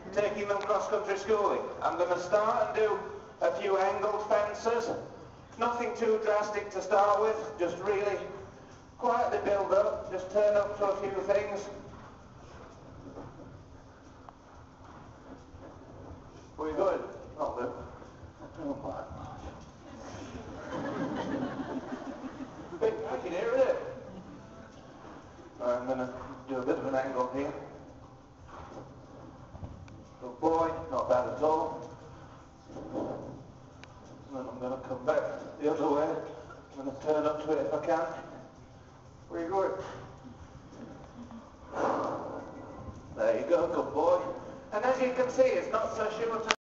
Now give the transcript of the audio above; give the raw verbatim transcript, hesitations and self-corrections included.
taking them cross-country schooling. I'm going to start and do a few angled fences. Nothing too drastic to start with, just really quietly build up, just turn up to a few things. Where are you going? Not there. Oh my gosh. Big back in here, isn't it? Right, I'm going to do a bit of an angle here. Good boy, not bad at all. And then I'm going to come back the other way. I'm going to turn up to it if I can. Where are you going? There you go, good boy. And as you can see, it's not so sure to